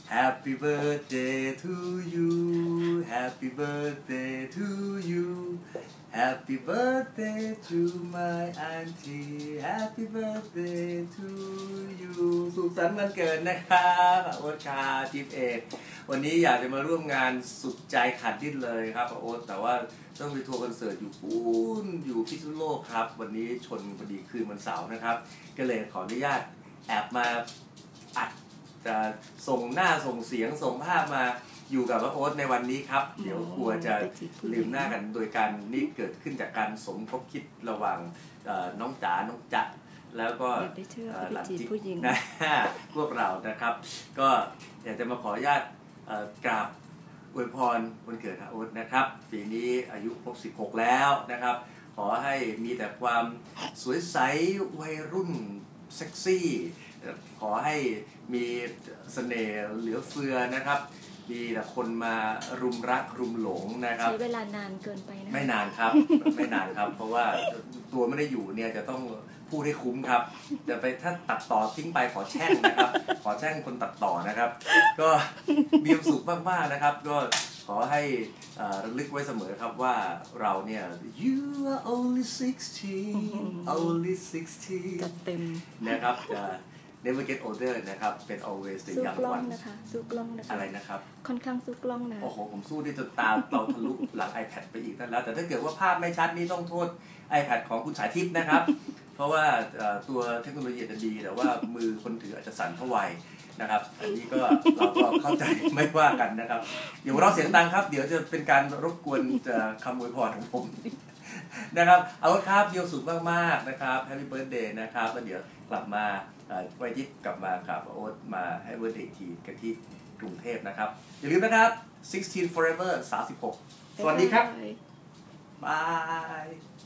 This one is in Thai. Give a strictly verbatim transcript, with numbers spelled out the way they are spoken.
Happy birthday to you Happy birthday to you Happy birthday to my auntie Happy birthday to you สุขสันต์วันเกิดนะครับโอ๊ตคาทิพย์เอกวันนี้อยากจะมาร่วมงานสุดใจขาดดิ้นเลยครับโอ๊ตแต่ว่าต้องไปทัวร์คอนเสิร์ตอยู่ปูนอยู่พิษณุโลกครับวันนี้ชนพอดีคืนวันเสาร์นะครับก็เลยขออนุญาตแอบมาอัดจะส่งหน้าส่งเสียงส่งภาพมาอยู่กับโอ๊ตในวันนี้ครับเดี๋ยวกลัวจะลืมหน้ากันโดยการนี่เกิดขึ้นจากการสมคบคิดระหว่างน้องจ๋าน้องจ๊ะแล้วก็หลานจิ๊กนะพวกเรานะครับก็อยากจะมาขออนุญาตกราบอวยพรวันเกิดโอ๊ตนะครับปีนี้อายุครบสิบหกแล้วนะครับขอให้มีแต่ความสวยใสวัยรุ่นเซ็กซี่ขอให้มีเสน่ห์เหลือเฟือนะครับมีแต่คนมารุมรักรุมหลงนะครับใช้เวลานานเกินไปนะไม่นานครับไม่นานครับเพราะว่าตัวไม่ได้อยู่เนี่ยจะต้องพูดให้คุ้มครับจะไปถ้าตัดต่อทิ้งไปขอแช่งนะครับขอแช่งคนตัดต่อนะครับก็มีความสุขมากๆนะครับก็ขอให้ระลึกไว้เสมอครับว่าเราเนี่ย you are only sixteen only sixteen จัดเต็มนะครับnever get older นะครับเป็น always the young one นะคะสู้กล้องนะคะอะไรนะครับค่อนข้างสู้กล้องนะโอ้โหผมสู้ได้จนตาเราทะลุหลัง iPad ไปอีกนั่นแล้วแต่ถ้าเกิดว่าภาพไม่ชัดนี่ต้องโทษ iPad ของคุณสายทิพย์นะครับเพราะว่าตัวเทคโนโลยีจะดีแต่ว่ามือคนถืออาจจะสั่นเท่าไหร่นะครับอันนี้ก็เราก็เข้าใจไม่ว่ากันนะครับอย่าเราเสียงดังครับเดี๋ยวจะเป็นการรบกวนคำอวยพรของผมนะครับเอาครับเดียวสุดมากๆนะครับ Happy Birthday นะครับแล้วเดี๋ยวกลับมาไว้ที่กลับมาครับโอ๊ตมาให้เบิร์ธเดย์ทีกันที่กรุงเทพนะครับอย่าลืมนะครับสิบหก forever สามสิบหกสวัสดีครับบาย